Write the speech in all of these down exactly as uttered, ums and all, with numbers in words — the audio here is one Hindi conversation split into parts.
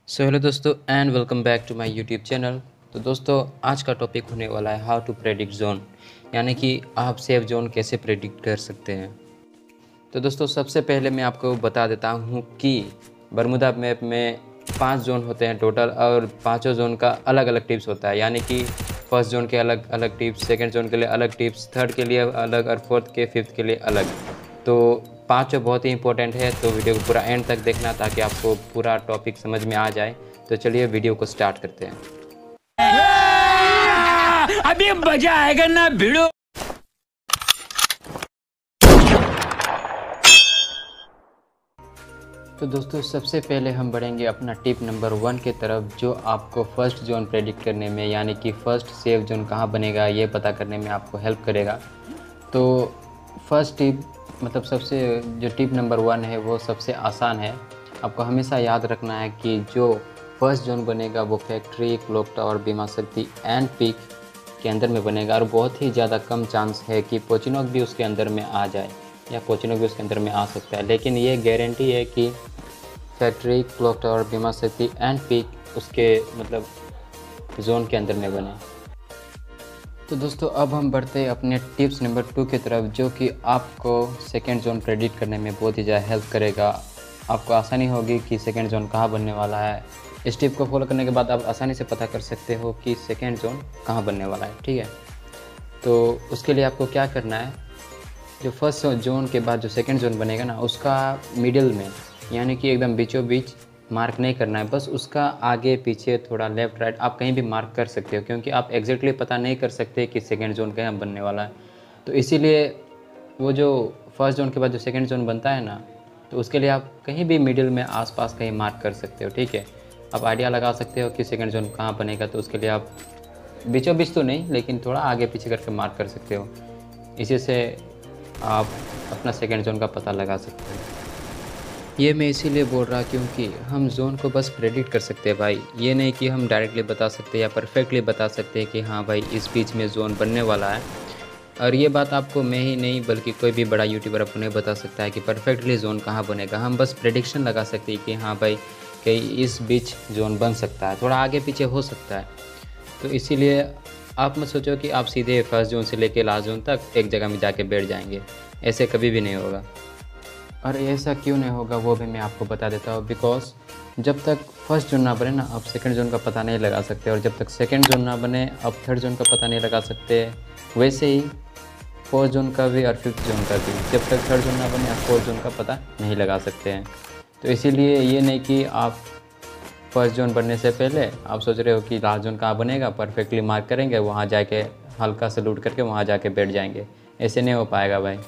सो हेलो दोस्तों and welcome back to my YouTube channel. तो दोस्तों आज का टॉपिक होने वाला है हाउ टू प्रेडिक्ट जोन, यानी कि आप सेफ जोन कैसे प्रेडिक्ट कर सकते हैं। तो दोस्तों सबसे पहले मैं आपको बता देता हूँ कि बरमूडा मैप में पांच जोन होते हैं टोटल, और पांचों जोन का अलग अलग टिप्स होता है। यानी कि फर्स्ट जोन के अलग अलग टिप्स, सेकेंड जोन के लिए अलग टिप्स, थर्ड के लिए अलग, और फोर्थ के फिफ्थ के लिए अलग। तो पांचों बहुत ही इंपॉर्टेंट है, तो वीडियो को पूरा एंड तक देखना ताकि आपको पूरा टॉपिक समझ में आ जाए। तो चलिए वीडियो को स्टार्ट करते हैं। अभी मजा आएगा ना भिड़ो। तो दोस्तों सबसे पहले हम बढ़ेंगे अपना टिप नंबर वन के तरफ, जो आपको फर्स्ट जोन प्रेडिक्ट करने में, यानी कि फर्स्ट सेफ जोन कहाँ बनेगा ये पता करने में आपको हेल्प करेगा। तो फर्स्ट टिप मतलब सबसे जो टिप नंबर वन है वो सबसे आसान है। आपको हमेशा याद रखना है कि जो फर्स्ट जोन बनेगा वो फैक्ट्री, क्लॉक टावर, बीमा शक्ति एंड पीक के अंदर में बनेगा, और बहुत ही ज़्यादा कम चांस है कि पोचिनोक भी उसके अंदर में आ जाए, या पोचिनोक भी उसके अंदर में आ सकता है। लेकिन ये गारंटी है कि फैक्ट्री, क्लॉक टावर, बीमा शक्ति एंड पीक उसके मतलब जोन के अंदर में बने। तो दोस्तों अब हम बढ़ते हैं अपने टिप्स नंबर टू की तरफ, जो कि आपको सेकेंड जोन प्रेडिक्ट करने में बहुत ही ज़्यादा हेल्प करेगा। आपको आसानी होगी कि सेकेंड जोन कहाँ बनने वाला है। इस टिप को फॉलो करने के बाद आप आसानी से पता कर सकते हो कि सेकेंड जोन कहाँ बनने वाला है, ठीक है। तो उसके लिए आपको क्या करना है, जो फर्स्ट जोन के बाद जो सेकेंड जोन बनेगा ना, उसका मिडिल में यानी कि एकदम बीचों बीच मार्क नहीं करना है, बस उसका आगे पीछे थोड़ा लेफ़्ट राइट आप कहीं भी मार्क कर सकते हो, क्योंकि आप एग्जैक्टली पता नहीं कर सकते कि सेकेंड जोन कहाँ बनने वाला है। तो इसीलिए वो जो फर्स्ट जोन के बाद जो सेकेंड जोन बनता है ना, तो उसके लिए आप कहीं भी मिडिल में आसपास कहीं मार्क कर सकते हो, ठीक है। आप आइडिया लगा सकते हो कि सेकेंड जोन कहाँ बनेगा, तो उसके लिए आप बीचों बीच तो नहीं, लेकिन थोड़ा आगे पीछे करके मार्क कर सकते हो। इसी से आप अपना सेकेंड जोन का पता लगा सकते हो। ये मैं इसीलिए बोल रहा क्योंकि हम जोन को बस प्रेडिक्ट कर सकते हैं भाई, ये नहीं कि हम डायरेक्टली बता सकते या परफेक्टली बता सकते हैं कि हाँ भाई इस बीच में जोन बनने वाला है। और ये बात आपको मैं ही नहीं बल्कि कोई भी बड़ा यूट्यूबर आपको नहीं बता सकता है कि परफेक्टली जोन कहाँ बनेगा। हम बस प्रेडिक्शन लगा सकते हैं कि हाँ भाई कहीं इस बीच जोन बन सकता है, थोड़ा आगे पीछे हो सकता है। तो इसीलिए आप मत सोचो कि आप सीधे फर्स्ट जोन से लेके लास्ट जोन तक एक जगह में जाके बैठ जाएंगे, ऐसे कभी भी नहीं होगा। और ऐसा क्यों नहीं होगा वो भी मैं आपको बता देता हूँ। बिकॉज जब तक फर्स्ट जोन ना बने ना, आप सेकंड जोन का पता नहीं लगा सकते, और जब तक सेकंड जोन ना बने आप थर्ड जोन का पता नहीं लगा सकते। वैसे ही फोर्थ जोन का भी और फिफ्थ जोन का भी, जब तक थर्ड जोन ना बने आप फोर्थ जोन का पता नहीं लगा सकते हैं। तो इसीलिए ये नहीं कि आप फर्स्ट जोन बनने से पहले आप सोच रहे हो कि लास्ट जोन कहाँ बनेगा, परफेक्टली मार्क करेंगे, वहाँ जाके हल्का सा लूट करके वहाँ जाके बैठ जाएंगे, ऐसे नहीं हो पाएगा भाई।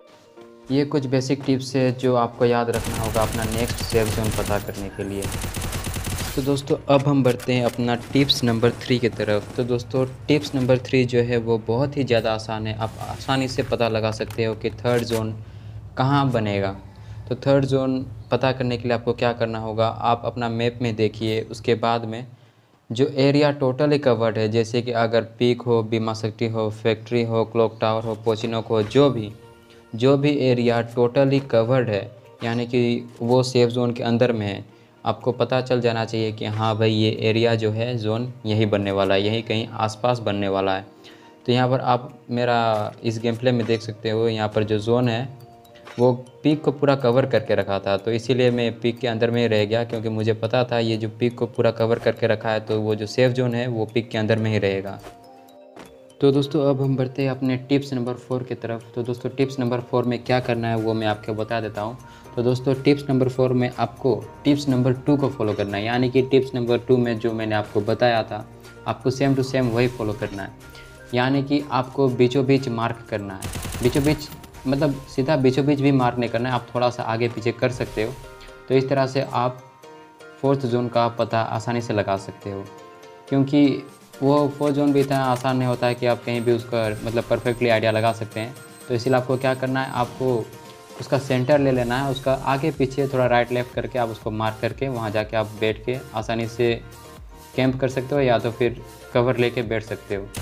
ये कुछ बेसिक टिप्स है जो आपको याद रखना होगा अपना नेक्स्ट सेफ जोन पता करने के लिए। तो दोस्तों अब हम बढ़ते हैं अपना टिप्स नंबर थ्री की तरफ। तो दोस्तों टिप्स नंबर थ्री जो है वो बहुत ही ज़्यादा आसान है। आप आसानी से पता लगा सकते हो कि थर्ड जोन कहाँ बनेगा। तो थर्ड जोन पता करने के लिए आपको क्या करना होगा, आप अपना मैप में देखिए, उसके बाद में जो एरिया टोटली कवर्ड है, जैसे कि अगर पीक हो, बीमा शक्ति हो, फैक्ट्री हो, क्लॉक टावर हो, पोचिनोक हो, जो भी जो भी एरिया टोटली कवर्ड है, यानी कि वो सेफ जोन के अंदर में है, आपको पता चल जाना चाहिए कि हाँ भाई ये एरिया जो है जोन यही बनने वाला है, यही कहीं आसपास बनने वाला है। तो यहाँ पर आप मेरा इस गेम प्ले में देख सकते हो, यहाँ पर जो जोन है वो पीक को पूरा कवर करके रखा था, तो इसीलिए मैं पीक के अंदर में ही रह गया, क्योंकि मुझे पता था ये जो पीक को पूरा कवर करके रखा है तो वो जो सेफ जोन है वो पीक के अंदर में ही रहेगा। तो दोस्तों अब हम बढ़ते हैं अपने टिप्स नंबर फोर की तरफ। तो दोस्तों टिप्स नंबर फोर में क्या करना है वो मैं आपको बता देता हूँ। तो दोस्तों टिप्स नंबर फोर में आपको टिप्स नंबर टू को फॉलो करना है, यानी कि टिप्स नंबर टू में जो मैंने आपको बताया था आपको सेम टू सेम वही फॉलो करना है। यानी कि आपको बीचों बीच मार्क करना है, बीचों बीच मतलब सीधा बीचों बीच भी मार्क नहीं करना है, आप थोड़ा सा आगे पीछे कर सकते हो। तो इस तरह से आप फोर्थ जोन का पता आसानी से लगा सकते हो, क्योंकि वो फोर्थ जोन भी इतना आसान नहीं होता है कि आप कहीं भी उसका मतलब परफेक्टली आइडिया लगा सकते हैं। तो इसीलिए आपको क्या करना है, आपको उसका सेंटर ले लेना है, उसका आगे पीछे थोड़ा राइट लेफ़्ट करके आप उसको मार्क करके वहाँ जाके आप बैठ के आसानी से कैंप कर सकते हो, या तो फिर कवर लेके बैठ सकते हो।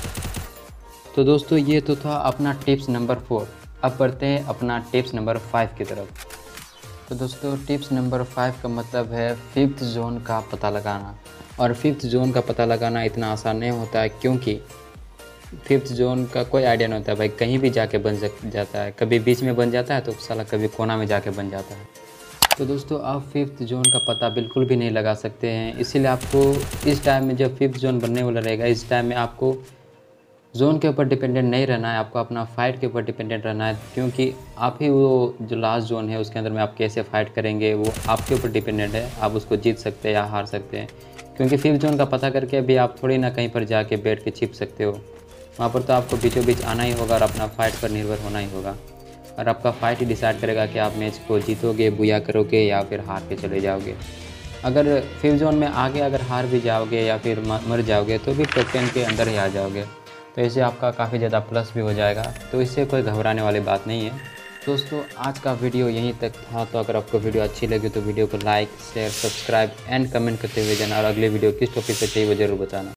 तो दोस्तों ये तो था अपना टिप्स नंबर फोर। अब बढ़ते हैं अपना टिप्स नंबर फाइव की तरफ। तो दोस्तों टिप्स नंबर फाइव का मतलब है फिफ्थ जोन का पता लगाना। और फिफ्थ जोन का पता लगाना इतना आसान नहीं होता है, क्योंकि फिफ्थ जोन का कोई आइडिया नहीं होता है भाई, कहीं भी जाके बन जाता है। कभी बीच में बन जाता है तो साला कभी कोना में जाके बन जाता है। तो दोस्तों आप फिफ्थ जोन का पता बिल्कुल भी नहीं लगा सकते हैं, इसीलिए आपको इस टाइम में जब फिफ्थ जोन बनने वाला रहेगा, इस टाइम में आपको जोन के ऊपर डिपेंडेंट नहीं रहना है, आपको अपना फ़ाइट के ऊपर डिपेंडेंट रहना है। क्योंकि आप ही वो जो लास्ट जोन है उसके अंदर में आप कैसे फ़ाइट करेंगे वो आपके ऊपर डिपेंडेंट है। आप उसको जीत सकते हैं या हार सकते हैं, क्योंकि फिफ्थ जोन का पता करके भी आप थोड़ी ना कहीं पर जाके बैठ के छिप सकते हो। वहाँ पर तो आपको बीचों बीच आना ही होगा और अपना फ़ाइट पर निर्भर होना ही होगा। और आपका फ़ाइट ही डिसाइड करेगा कि आप मैच को जीतोगे, बुया करोगे या फिर हार के चले जाओगे। अगर फिफ्थ जोन में आगे अगर हार भी जाओगे या फिर मर जाओगे तो भी टॉप टेन के अंदर ही आ जाओगे, तो इससे आपका काफ़ी ज़्यादा प्लस भी हो जाएगा। तो इससे कोई घबराने वाली बात नहीं है। दोस्तों आज का वीडियो यहीं तक था। तो अगर आपको वीडियो अच्छी लगी तो वीडियो को like, share, subscribe and comment करते हुए जाना, और अगले वीडियो किस टॉपिक पर चाहिए वो ज़रूर बताना।